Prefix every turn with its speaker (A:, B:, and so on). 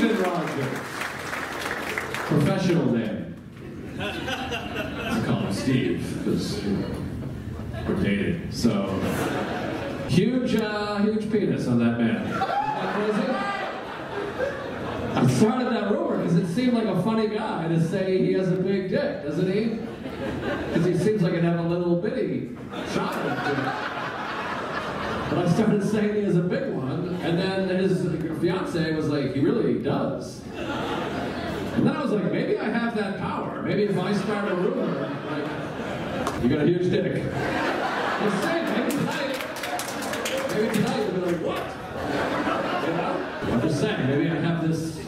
A: Steven Rogers. Professional name. I call him Steve, because we're dating. So, huge penis on that man. Isn't that crazy? I started that rumor because it seemed like a funny guy to say he has a big dick, doesn't he? Because he seems like he'd have a little bitty child dick. But I started saying he has a big one, and then his fiance was like, he really does. And then I was like, maybe I have that power. Maybe if I start a rumor, like, you got a huge dick. Just saying, maybe tonight you'll be like, what? You know? I'm just saying, maybe I have this